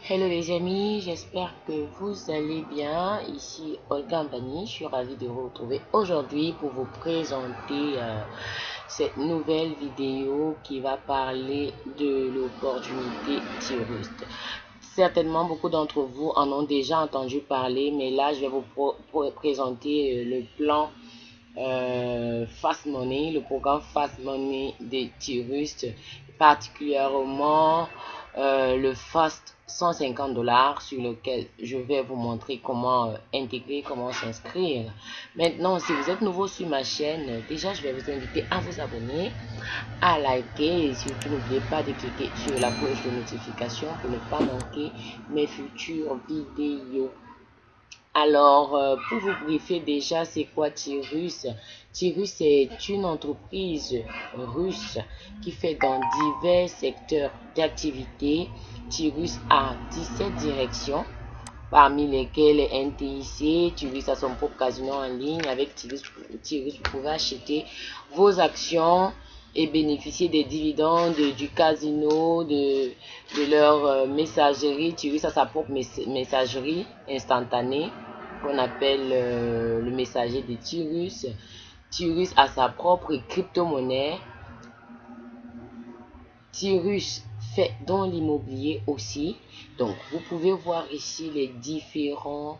Hello les amis, j'espère que vous allez bien. Ici Olga Mbani, je suis ravie de vous retrouver aujourd'hui pour vous présenter cette nouvelle vidéo qui va parler de l'opportunité Tirus. Certainement beaucoup d'entre vous en ont déjà entendu parler, mais là je vais vous présenter le plan Fast Money, le programme Fast Money de Tirus, particulièrement le Fast $150 sur lequel je vais vous montrer comment intégrer, comment s'inscrire. Maintenant, si vous êtes nouveau sur ma chaîne, déjà je vais vous inviter à vous abonner, à liker et surtout n'oubliez pas de cliquer sur la cloche de notification pour ne pas manquer mes futures vidéos. Alors, pour vous briefer déjà, c'est quoi Tirus? Tirus est une entreprise russe qui fait dans divers secteurs d'activité. Tirus a 17 directions, parmi lesquelles NTIC. Tirus a son propre casino en ligne. Avec Tirus, vous pouvez acheter vos actions et bénéficier des dividendes du casino, de leur messagerie. Tirus a sa propre messagerie instantanée qu'on appelle le messager de Tirus. Tirus a sa propre crypto-monnaie. Tirus fait dans l'immobilier aussi. Donc, vous pouvez voir ici les différentes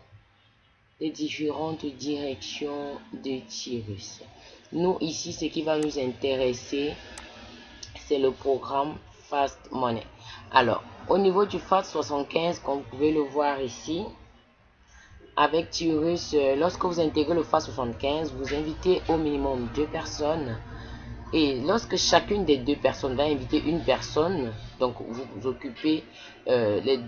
directions de Tirus. Nous, ici, ce qui va nous intéresser, c'est le programme Fast Money. Alors, au niveau du Fast 75, comme vous pouvez le voir ici, avec Tirus, lorsque vous intégrez le Fast 75, vous invitez au minimum 2 personnes. Et lorsque chacune des 2 personnes va inviter une personne, donc vous occupez les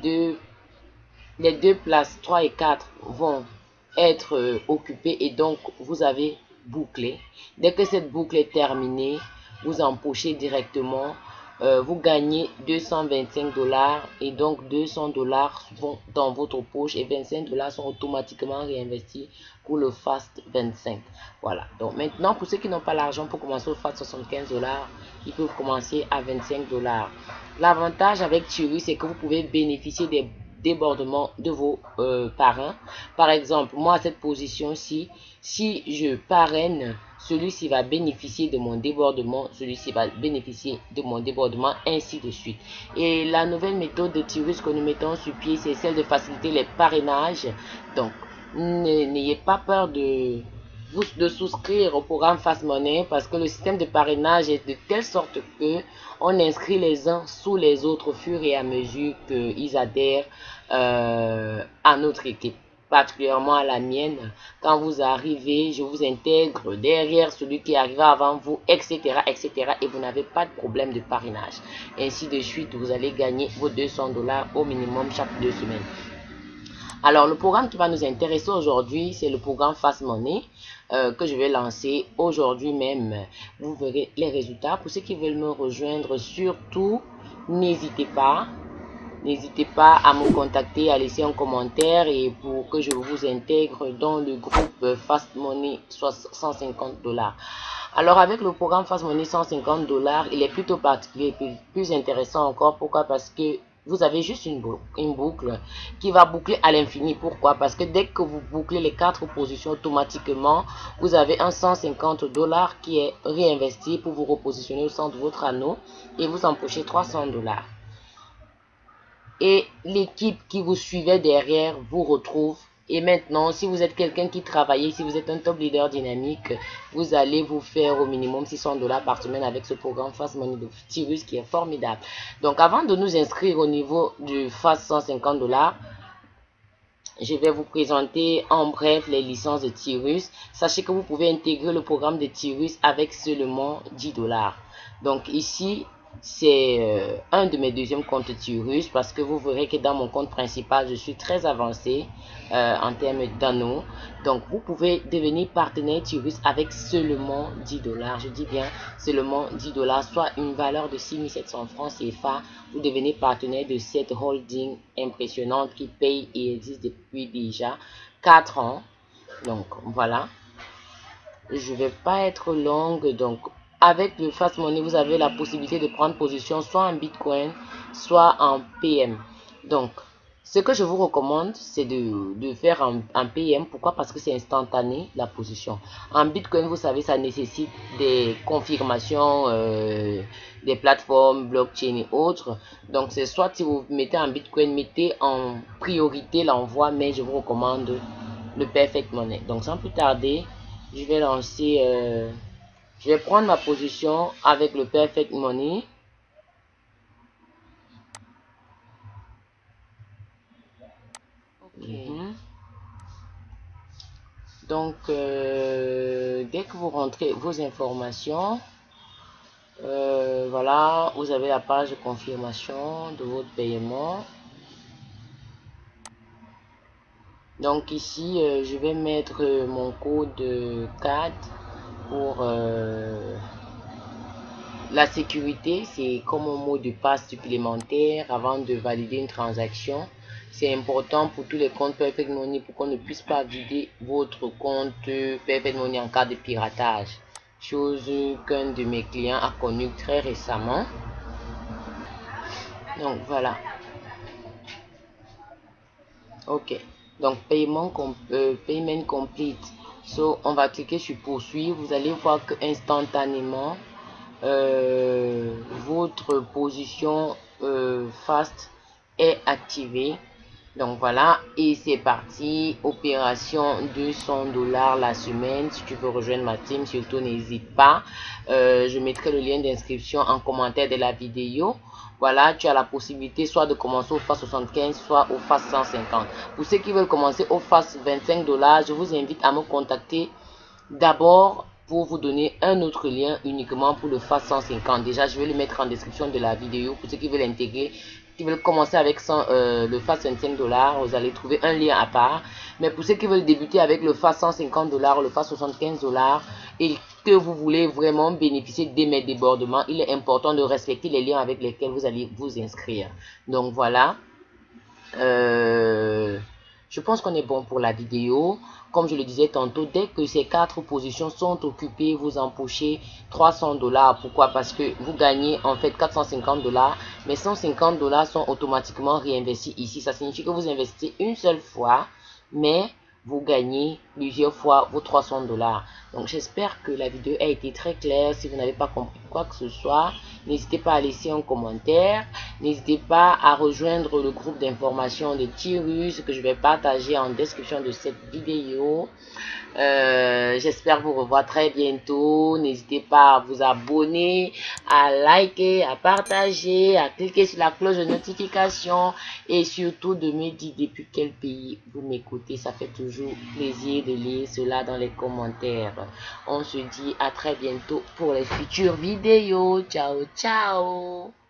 deux places 3 et 4 vont être occupées et donc vous avez bouclé. Dès que cette boucle est terminée, vous empochez directement. Vous gagnez $225 et donc $200 vont dans votre poche et $25 sont automatiquement réinvestis pour le Fast 25. Voilà. Donc maintenant, pour ceux qui n'ont pas l'argent pour commencer au Fast 75$, ils peuvent commencer à $25. L'avantage avec Tirus, c'est que vous pouvez bénéficier des débordement de vos parrains. Par exemple, moi à cette position-ci, si je parraine, celui-ci va bénéficier de mon débordement, celui-ci va bénéficier de mon débordement, ainsi de suite. Et la nouvelle méthode de Tirus que nous mettons sur pied, c'est celle de faciliter les parrainages. Donc, n'ayez pas peur de souscrire au programme Fast Money parce que le système de parrainage est de telle sorte que on inscrit les uns sous les autres au fur et à mesure qu'ils adhèrent à notre équipe, particulièrement à la mienne. Quand vous arrivez, je vous intègre derrière celui qui arriva avant vous, etc., etc. Et vous n'avez pas de problème de parrainage. Ainsi de suite, vous allez gagner vos $200 au minimum chaque 2 semaines. Alors, le programme qui va nous intéresser aujourd'hui, c'est le programme Fast Money que je vais lancer aujourd'hui même. Vous verrez les résultats. Pour ceux qui veulent me rejoindre, surtout, n'hésitez pas. N'hésitez pas à me contacter, à laisser un commentaire et pour que je vous intègre dans le groupe Fast Money $150. Alors avec le programme Fast Money $150, il est plutôt particulier et plus intéressant encore. Pourquoi? Parce que vous avez juste une boucle qui va boucler à l'infini. Pourquoi? Parce que dès que vous bouclez les 4 positions, automatiquement, vous avez un $150 qui est réinvesti pour vous repositionner au centre de votre anneau et vous empochez $300. Et l'équipe qui vous suivait derrière vous retrouve. Et maintenant, si vous êtes quelqu'un qui travaille, si vous êtes un top leader dynamique, vous allez vous faire au minimum $600 par semaine avec ce programme Fast Money de Tirus qui est formidable. Donc, avant de nous inscrire au niveau du Fast $150, je vais vous présenter en bref les licences de Tirus. Sachez que vous pouvez intégrer le programme de Tirus avec seulement $10. Donc ici, c'est un de mes deuxièmes comptes Tirus parce que vous verrez que dans mon compte principal, je suis très avancé en termes d'anneaux. Donc, vous pouvez devenir partenaire Tirus avec seulement $10. Je dis bien seulement $10, soit une valeur de 6700 francs CFA. Vous devenez partenaire de cette holding impressionnante qui paye et existe depuis déjà 4 ans. Donc, voilà. Je vais pas être longue. Donc, avec le Fast Money, vous avez la possibilité de prendre position soit en Bitcoin, soit en PM. Donc, Ce que je vous recommande, c'est de faire un PM. Pourquoi? Parce que c'est instantané, la position. En Bitcoin, vous savez, ça nécessite des confirmations des plateformes, blockchain et autres. Donc, c'est soit si vous mettez en Bitcoin, mettez en priorité l'envoi, mais je vous recommande le Perfect Money. Donc, sans plus tarder, je vais lancer, je vais prendre ma position avec le Perfect Money. Donc, dès que vous rentrez vos informations, voilà, vous avez la page de confirmation de votre paiement. Donc ici, je vais mettre mon code CAD pour la sécurité. C'est comme un mot de passe supplémentaire avant de valider une transaction. C'est important pour tous les comptes Perfect Money pour qu'on ne puisse pas vider votre compte Perfect Money en cas de piratage. Chose qu'un de mes clients a connu très récemment. Donc voilà. Ok. Donc paiement payment complete. So on va cliquer sur poursuivre. Vous allez voir que instantanément votre position fast est activée. Donc voilà, et c'est parti. Opération 200 $ la semaine. Si tu veux rejoindre ma team, surtout n'hésite pas. Je mettrai le lien d'inscription en commentaire de la vidéo. Voilà, tu as la possibilité soit de commencer au FAST 75, soit au FAST 150. Pour ceux qui veulent commencer au FAST 25 $, je vous invite à me contacter d'abord pour vous donner un autre lien uniquement pour le FAST 150. Déjà, je vais le mettre en description de la vidéo pour ceux qui veulent intégrer, qui veulent commencer avec le FAST 25 $, vous allez trouver un lien à part. Mais pour ceux qui veulent débuter avec le FAST 150 $, le FAST 75 $ et que vous voulez vraiment bénéficier de mes débordements, il est important de respecter les liens avec lesquels vous allez vous inscrire. Donc voilà. Je pense qu'on est bon pour la vidéo. Comme je le disais tantôt, dès que ces 4 positions sont occupées, vous empochez 300 $. Pourquoi? Parce que vous gagnez en fait 450 $, mais 150 $ sont automatiquement réinvestis ici. Ça signifie que vous investissez une seule fois, mais vous gagnez plusieurs fois vos 300 $. Donc j'espère que la vidéo a été très claire. Si vous n'avez pas compris quoi que ce soit, n'hésitez pas à laisser un commentaire. N'hésitez pas à rejoindre le groupe d'information de Tirus que je vais partager en description de cette vidéo. J'espère vous revoir très bientôt. N'hésitez pas à vous abonner, à liker, à partager, à cliquer sur la cloche de notification et surtout de me dire depuis quel pays vous m'écoutez. Ça fait toujours plaisir de lire cela dans les commentaires. On se dit à très bientôt pour les futures vidéos. Ciao, ciao!